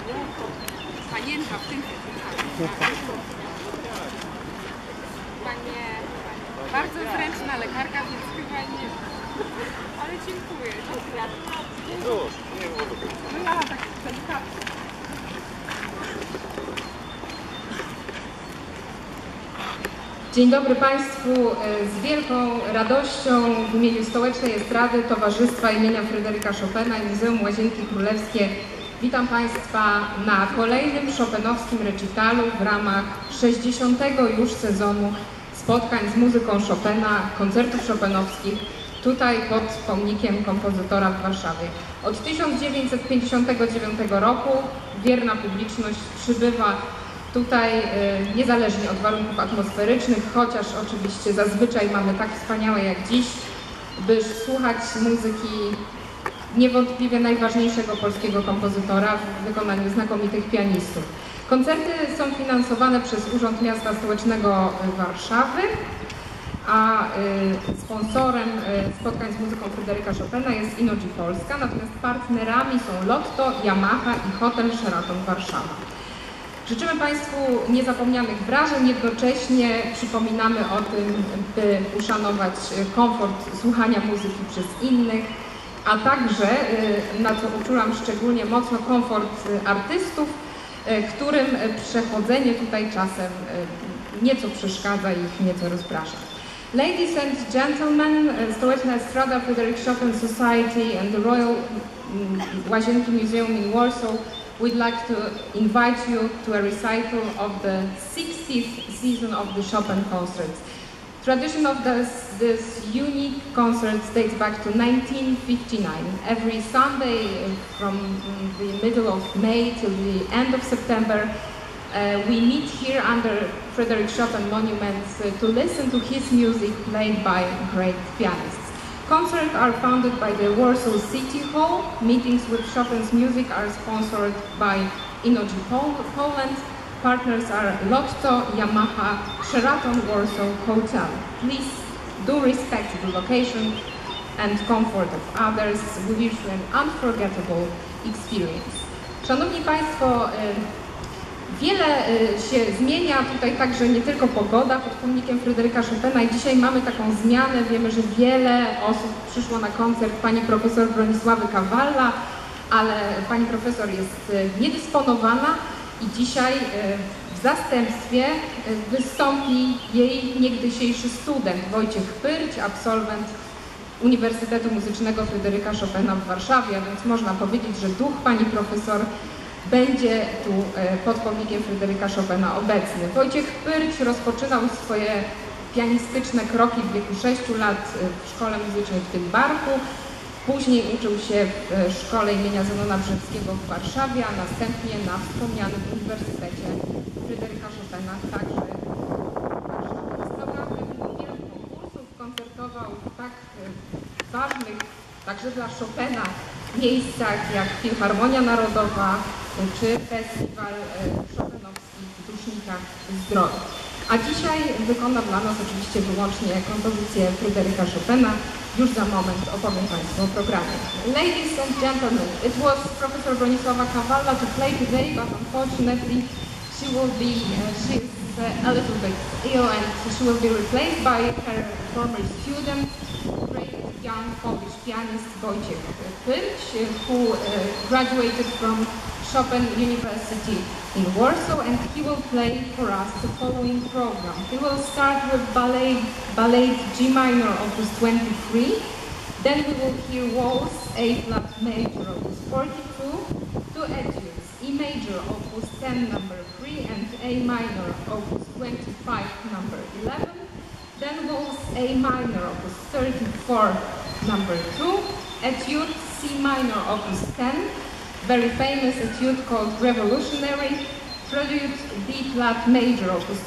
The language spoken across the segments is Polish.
Panienka w tym Panie, bardzo zręczna lekarka, więc chyba nie. Ale dziękuję. No ja tak delikatnie. Dzień dobry Państwu. Z wielką radością w imieniu Stołecznej Estrady Towarzystwa imienia Fryderyka Chopina i Muzeum Łazienki Królewskie witam Państwa na kolejnym chopinowskim recitalu w ramach 60. już sezonu spotkań z muzyką Chopina, koncertów chopinowskich tutaj pod pomnikiem kompozytora w Warszawie. Od 1959 roku wierna publiczność przybywa tutaj niezależnie od warunków atmosferycznych, chociaż oczywiście zazwyczaj mamy tak wspaniałe jak dziś, by słuchać muzyki niewątpliwie najważniejszego polskiego kompozytora w wykonaniu znakomitych pianistów. Koncerty są finansowane przez Urząd Miasta Stołecznego Warszawy, a sponsorem spotkań z muzyką Fryderyka Chopina jest Innogy Polska, natomiast partnerami są Lotto, Yamaha i Hotel Sheraton Warszawa. Życzymy Państwu niezapomnianych wrażeń, jednocześnie przypominamy o tym, by uszanować komfort słuchania muzyki przez innych, a także, na co uczułam szczególnie mocno, komfort artystów, którym przechodzenie tutaj czasem nieco przeszkadza i ich nieco rozprasza. Ladies and gentlemen, Stołeczna Estrada Fryderyk Chopin Society and the Royal Łazienki Museum in Warsaw, we'd like to invite you to a recital of the 60th season of the Chopin concerts. Tradition of this unique concert dates back to 1959. Every Sunday from the middle of May till the end of September, we meet here under Fryderyk Chopin monuments to listen to his music played by great pianists. Concerts are funded by the Warsaw City Hall. Meetings with Chopin's music are sponsored by Innogy Poland. Partners are Lotto, Yamaha, Sheraton Warsaw Hotel. Please do respect the location and comfort of others. We wish you an unforgettable experience. Szanowni Państwo, wiele się zmienia, tutaj także nie tylko pogoda pod pomnikiem Fryderyka Chopina i dzisiaj mamy taką zmianę, wiemy, że wiele osób przyszło na koncert pani profesor Bronisławy Kawalla, ale pani profesor jest niedysponowana i dzisiaj w zastępstwie wystąpi jej niegdysiejszy student Wojciech Pyrć, absolwent Uniwersytetu Muzycznego Fryderyka Chopina w Warszawie, a więc można powiedzieć, że duch pani profesor będzie tu pod pomnikiem Fryderyka Chopina obecny. Wojciech Pyrć rozpoczynał swoje pianistyczne kroki w wieku 6 lat w Szkole Muzycznej w Tygbarku. Później uczył się w Szkole imienia Zenona Brzewskiego w Warszawie, a następnie na wspomnianym Uniwersytecie Fryderyka Chopina także w Warszawie. Jest naprawdę wielu konkursów, koncertował w tak ważnych także dla Chopina miejscach jak Filharmonia Narodowa czy Festiwal Chopinowski w Dusznikach Zdrowia. A dzisiaj wykona dla nas oczywiście wyłącznie kompozycję Fryderyka Chopina. Już za moment opowiem Państwu o programie. Ladies and gentlemen, it was Professor Bronisława Kawalla to play today, but unfortunately she will be, she's a little bit ill and she will be replaced by her former student, great young Polish pianist Wojciech Pyrć, who graduated from Chopin University in Warsaw, and he will play for us the following program. He will start with ballet G minor opus 23, then we will hear Waltz A-flat major opus 42, two etudes, E major opus 10 number 3 and A minor opus 25 number 11, then Waltz A minor opus 34 number 2, etude C minor opus 10, very famous etude called Revolutionary, prelude D-flat major opus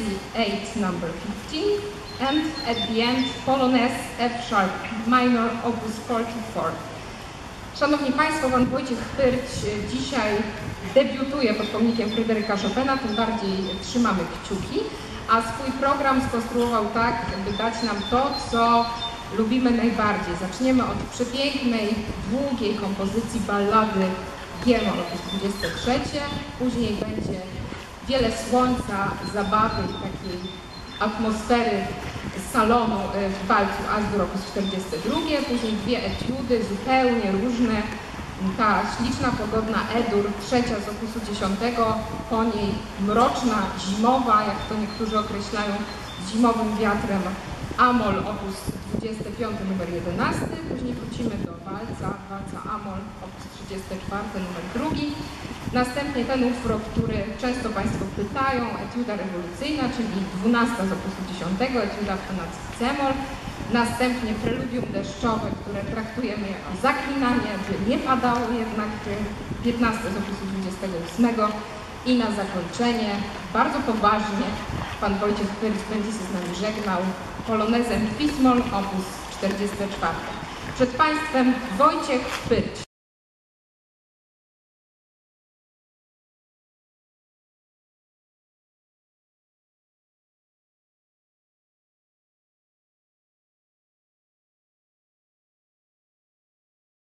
28 number 15, and at the end Polonaise F-sharp minor opus 44. Szanowni Państwo, pan Wojciech Pyrć dzisiaj debiutuje pod pomnikiem Fryderyka Chopina, tym bardziej trzymamy kciuki, a swój program skonstruował tak, by dać nam to, co lubimy najbardziej. Zaczniemy od przepięknej, długiej kompozycji ballady G-moll op. 23, później będzie wiele słońca, zabawy i takiej atmosfery salonu w walcu As-dur op. 42, później dwie etiudy zupełnie różne, ta śliczna, pogodna E-dur, trzecia z opusu 10, po niej mroczna, zimowa, jak to niektórzy określają, z zimowym wiatrem A-moll op. 25 numer 11, później wrócimy do walca A-moll op. 34 numer 2, następnie ten utwór, o który często Państwo pytają, etiuda rewolucyjna, czyli 12 z opusu 10, etiuda w tonacji C-moll, następnie preludium deszczowe, które traktujemy jako zaklinanie, by nie padało jednak, 15 z opusu 28 i na zakończenie bardzo poważnie pan Wojciech Pyrć będzie się z nami żegnał polonezem Fis-moll op. 44. Przed Państwem Wojciech Pyrć.